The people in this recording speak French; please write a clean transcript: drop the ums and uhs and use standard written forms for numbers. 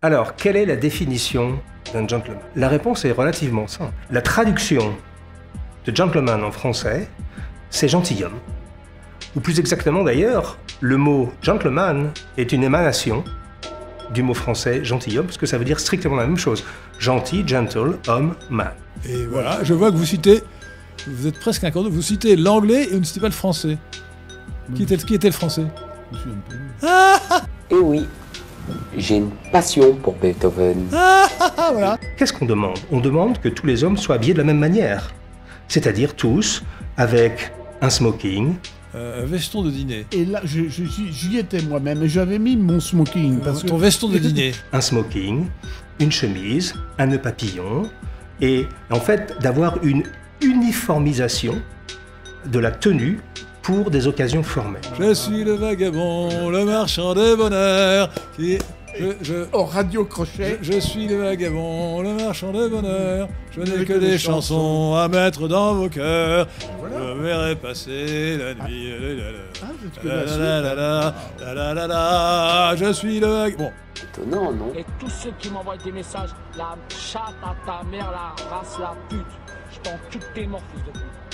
Alors, quelle est la définition d'un gentleman? La réponse est relativement simple. La traduction de gentleman en français, c'est gentilhomme. Ou plus exactement d'ailleurs, le mot gentleman est une émanation du mot français gentilhomme, parce que ça veut dire strictement la même chose. Gentil, gentle, homme, man. Et voilà, je vois que vous citez, vous êtes presque un cordeau, vous citez l'anglais et vous ne citez pas le français. Qui était le français? Et oui, j'ai une passion pour Beethoven. Voilà. Qu'est-ce qu'on demande? On demande que tous les hommes soient habillés de la même manière. C'est-à-dire tous avec un smoking. Un veston de dîner. Et là, j'y étais moi-même et j'avais mis mon smoking. Parce Ton que... veston de dîner. Un smoking, une chemise, un nœud papillon, et en fait d'avoir une uniformisation de la tenue pour des occasions formelles. Je suis le vagabond, le marchand de bonheur, qui... Au radio-crochet. Je suis le vagabond, le marchand de bonheur, je n'ai que des chansons à mettre dans vos cœurs. Voilà. Je verrai passer la nuit. Je suis le vagabond. Étonnant, non? Et tous ceux qui m'envoient des messages, la chatte à ta mère, la race, la pute, je t'en toutes tes morts, fils de pute.